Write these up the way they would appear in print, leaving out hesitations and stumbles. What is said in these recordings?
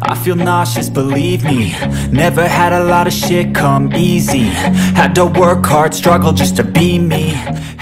I feel nauseous, believe me. Never had a lot of shit come easy. Had to work hard, struggle just to be me.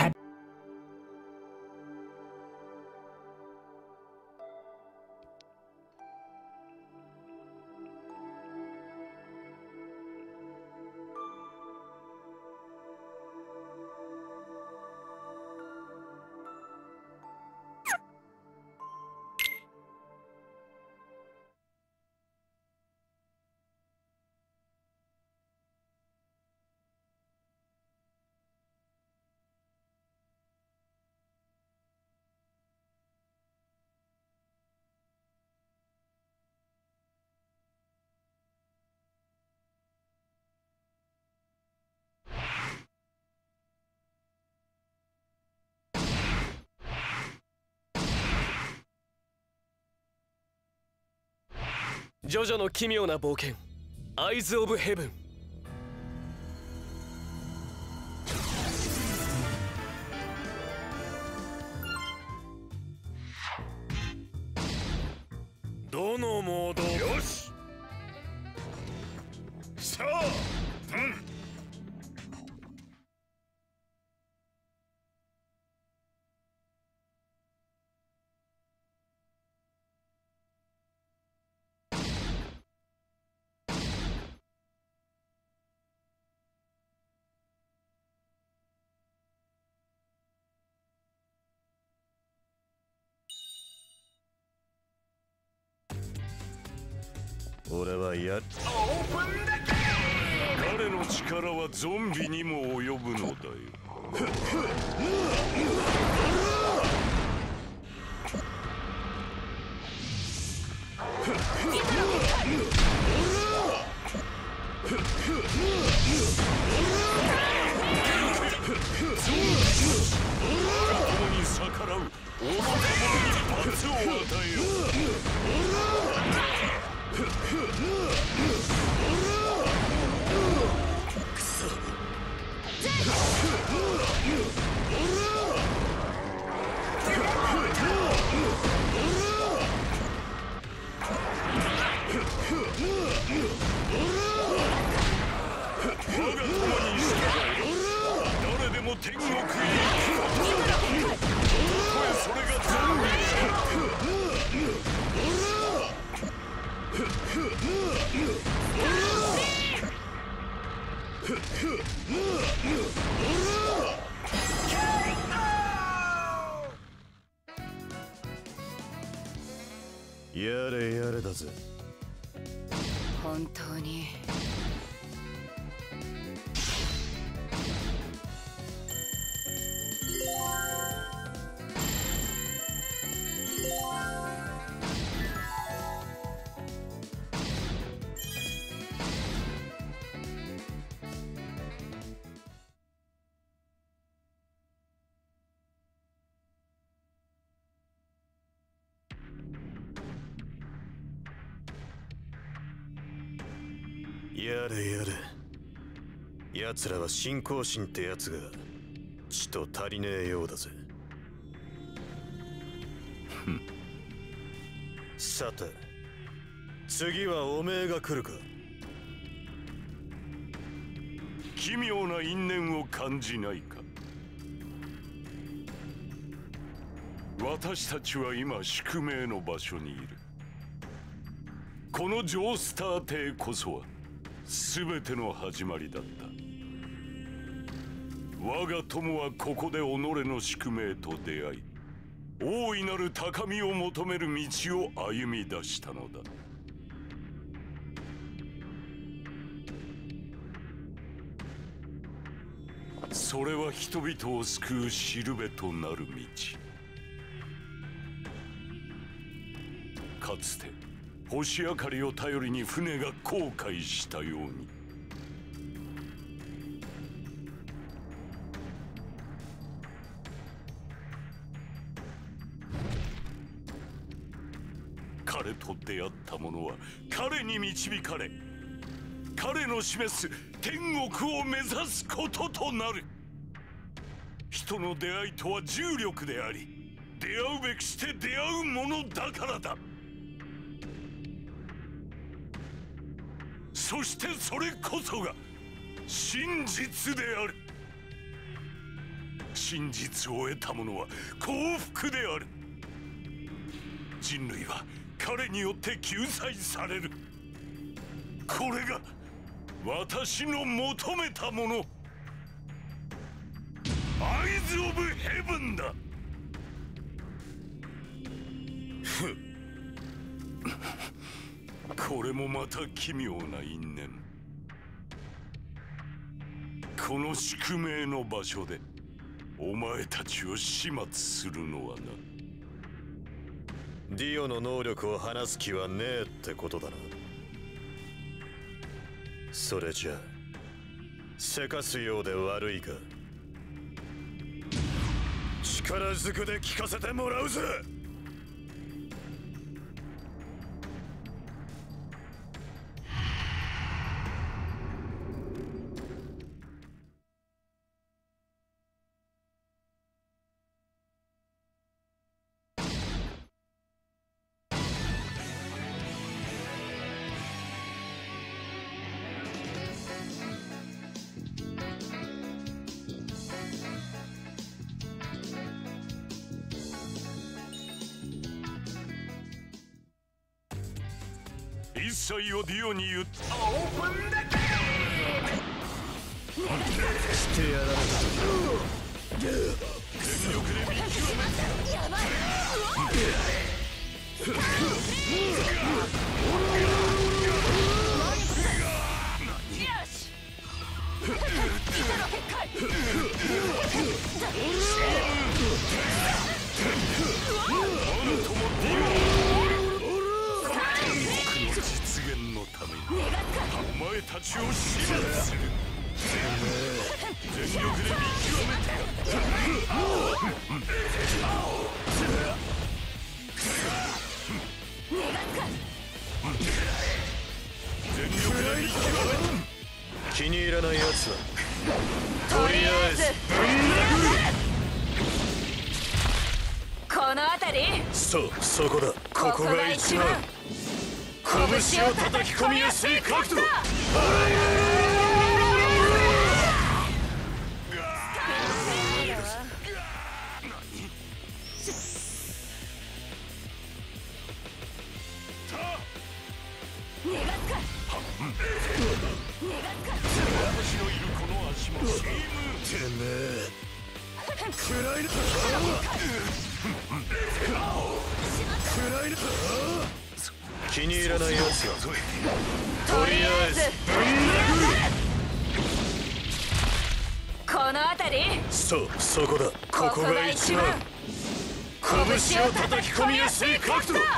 ジョジョの奇妙な冒険、アイズ・オブ・ヘブン。 どのモード？よし。さあ、俺は彼の力はゾンビにも及ぶのだよ。共に逆らう愚か者に罰を与えよう。我が友に従え。誰でも天国へ行く。たとえそれがゾンビでやれやれだぜ。 本当にやれやれ。奴らは信仰心ってやつがちと足りねえようだぜ。さて次はおめえが来るか。奇妙な因縁を感じないか。私たちは今宿命の場所にいる。このジョースター邸こそは全ての始まりだった。我が友はここで己の宿命と出会い、大いなる高みを求める道を歩み出したのだ。それは人々を救うしるべとなる道。かつて星明かりを頼りに船が航海したように、彼と出会った者は彼に導かれ、彼の示す天国を目指すこととなる。人の出会いとは重力であり、出会うべくして出会うものだからだ。 そしてそれこそが真実である。真実を得た者は幸福である。人類は彼によって救済される。これが私の求めたもの、アイズ・オブ・ヘブンだ。これもまた奇妙な因縁。この宿命の場所でお前たちを始末するのはな。 ディオの能力を話す気はねえってことだな。それじゃあせかすようで悪いが力ずくで聞かせてもらうぜ。 一切をディオに言った。 してやられた。 全力で見極めた。 やばい。よし。 実現のためにお前たちを始末する。全力で見極めてやる。全力で見極めて。 気に入らないやつはとりあえずこの辺り。 そこだ。ここが一番拳を叩き込みやすい角度。 私のいるこの足もチーム。 てめえ暗いな。暗いな。気に入らないやつはとりあえずこの辺り。 そこだ。ここが一番拳を叩き込みやすい角度。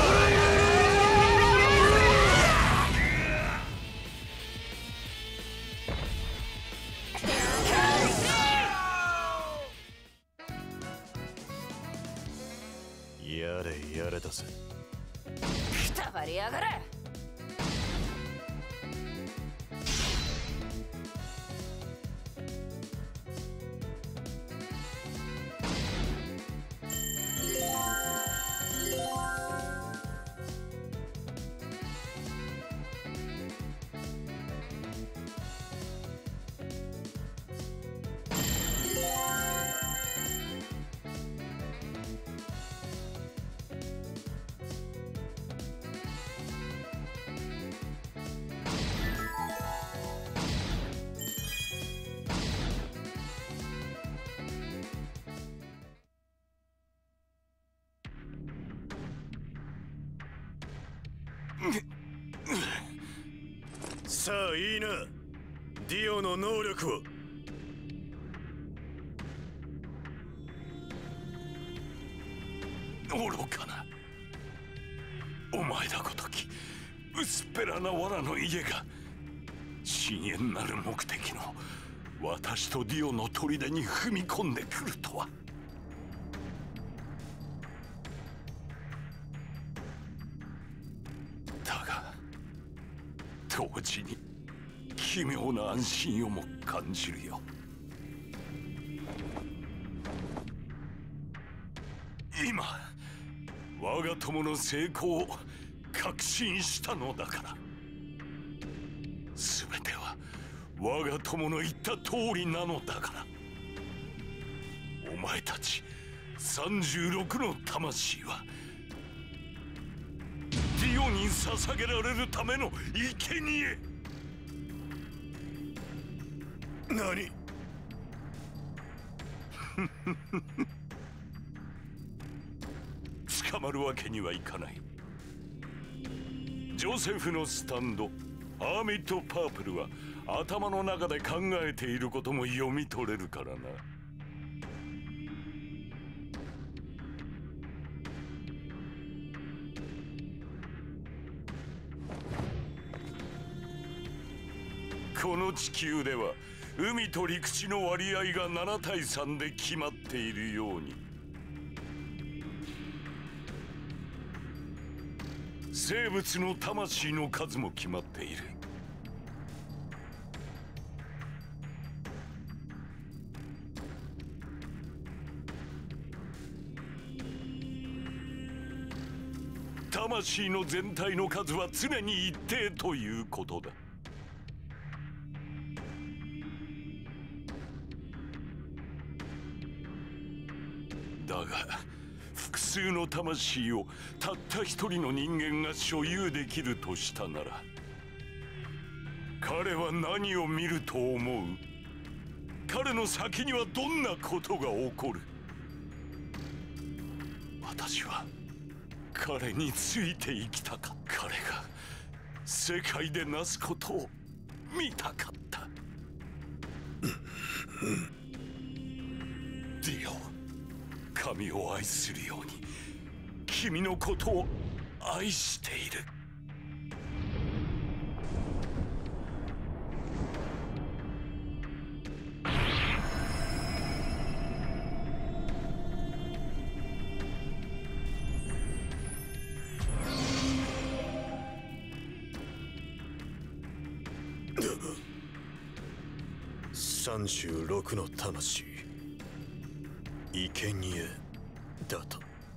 やれやれだぜ。 くたばりやがれ。 さあいいな、ディオの能力を。 愚かなお前だごとき薄っぺらな藁の家が深淵なる目的の私とディオの砦に踏み込んでくるとは。だが同時に奇妙な安心をも感じるよ。今我が友の成功を確信したのだから。 我が友の言った通りなのだから。お前たち36の魂はディオに捧げられるための生贄。何捕まるわけにはいかない。ジョセフのスタンドハーミット・パープルは頭の中で考えていることも読み取れるからな。この地球では海と陸地の割合が7対3で決まっているように、生物の魂の数も決まっている。魂の全体の数は常に一定ということだ。だが複数の魂をたった一人の人間が所有できるとしたなら、彼は何を見ると思う？彼の先にはどんなことが起こる？私は彼についていきたかった。彼が世界でなすことを見たかった。ディオ、神を愛するように君のことを愛している。 36の魂、生贄だと。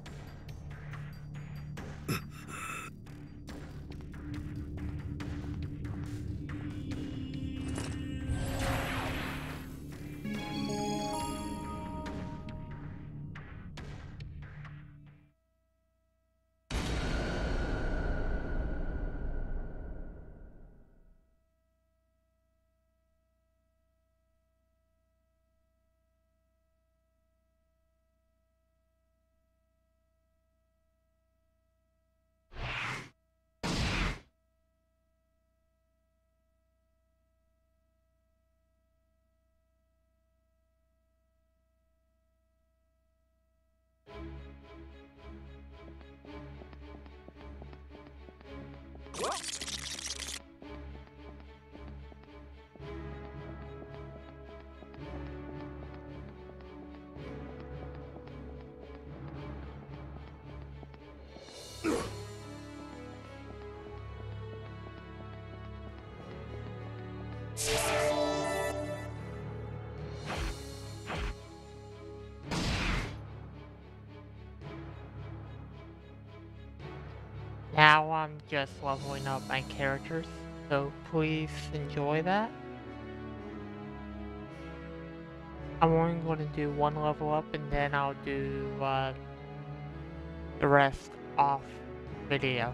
Now I'm just leveling up my characters, so please enjoy that. I'm only going to do one level up and then I'll do the rest off video.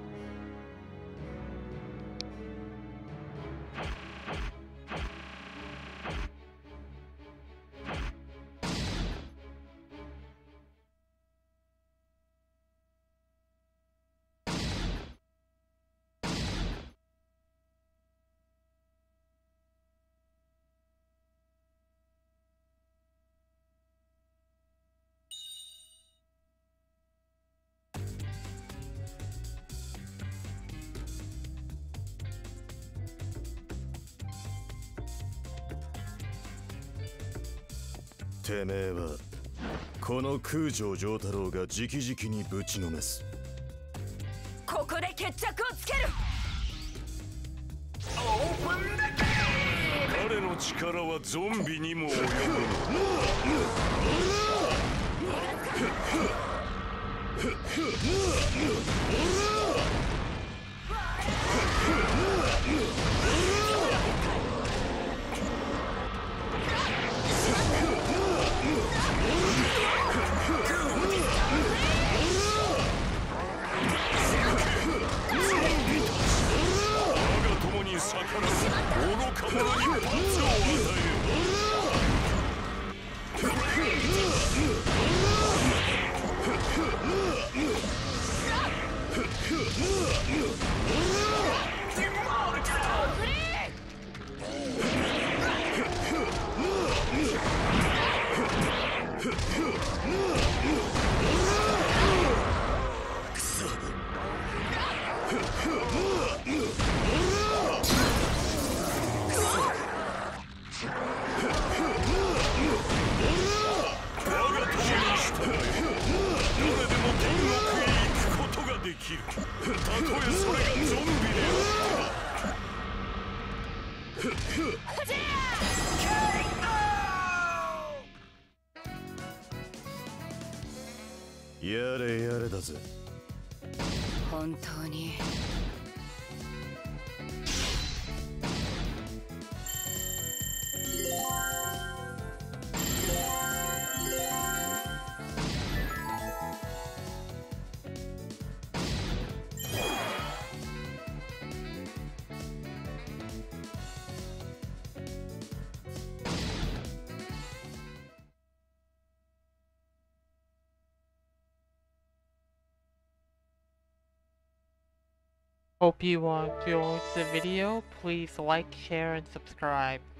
てめえはこの空城城太郎が直々にぶちのめす。 ここで決着をつける。 彼の力はゾンビにも及ぶ。 できる。たとえそれがゾンビでやれやれだぜ。 本当に Hope you enjoyed the video. Please like, share, and subscribe.